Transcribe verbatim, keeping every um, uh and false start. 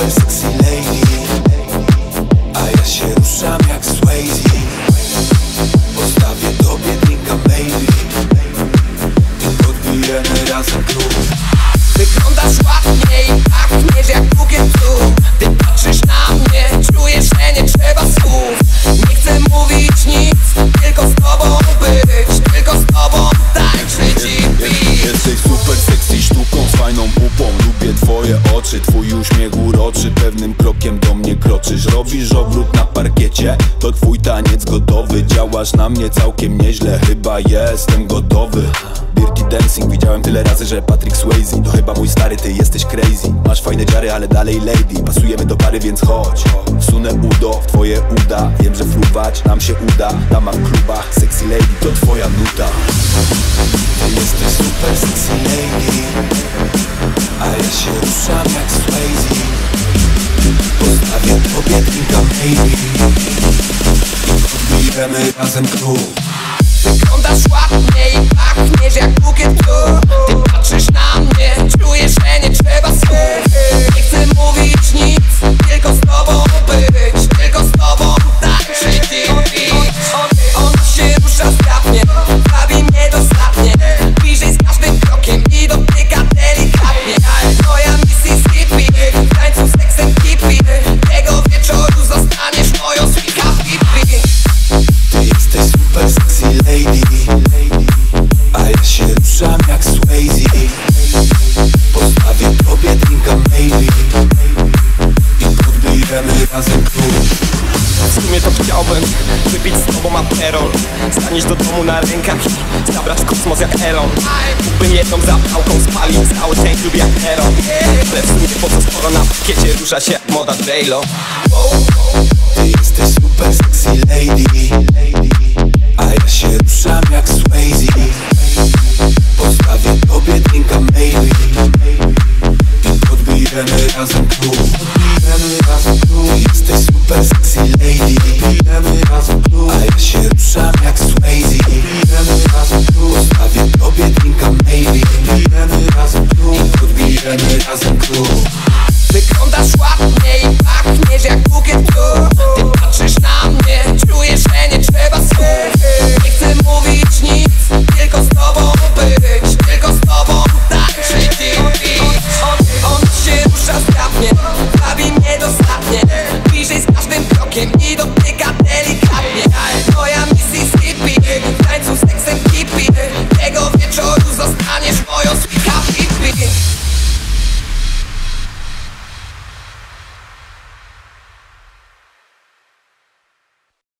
super sexy lady, a ja się ruszam jak Swayze. Postawię tobie drinka maybe i podbijemy razem klub. Wyglądasz ładnie i pachniesz jak bukiet tu. Ty patrzysz na mnie, czujesz, że nie trzeba słów. Nie chcę mówić nic, tylko z tobą być, tylko z tobą tańczyć i pić. Jesteś super sexy sztuką z fajną pupą. Lubię twoje oczy, twój uśmiech uroczy. Pewnym krokiem do mnie kroczysz, robisz obrót na parkiecie. To twój taniec gotowy, działasz na mnie całkiem nieźle. Chyba jestem gotowy. Dirty Dancing, widziałem tyle razy, że Patrick Swayze. To chyba mój stary, ty jesteś crazy. Masz fajne dziary, ale dalej lady. Pasujemy do pary, więc chodź. Wsunę udo w twoje uda. Wiem, że fruwać nam się uda. Dama w klubach, sexy lady to twoja nuta. Ty jesteś super sexy lady, a ja się ruszam jak Swayze. Postawię tobie drinka maybe i podbijemy razem klub. Wyglądasz ładnie i pachniesz jak bukiet tu. Ty patrzysz na mnie, czujesz, że nie trzeba słów. Nie chcę mówić nic, tylko z tobą być, tylko z tobą tańczyć i pić. On się rusza sprawnie, bawi mnie dostatnie. Bliżej z każdym krokiem i dotyka delikatnie. Moja Mississippi, w tańcu z seksem hippie. Tego wieczoru zostaniesz moją sweet happy. Ty jesteś super sexy lady, a ja się ruszam jak Swayze. Postawię tobie drinka maybe i podbijemy razem klub. W sumie to chciałbym wypić z tobą aperol, staniesz do domu na rękach i zabrać kosmos jak Elon. Mógłbym jedną zapałką spalić cały dzień lub jak Heron. Ale w sumie po co, skoro na pakiecie rusza się jak moda J-Lo. Ty jesteś super sexy lady, a ja się ruszam jak Swayze. Postawię tobie drinka maybe i podbijemy razem klub. Ty jesteś super sexy lady, a ja się ruszam jak Swayze. Postawię tobie drinka maybe i podbijemy razem klub.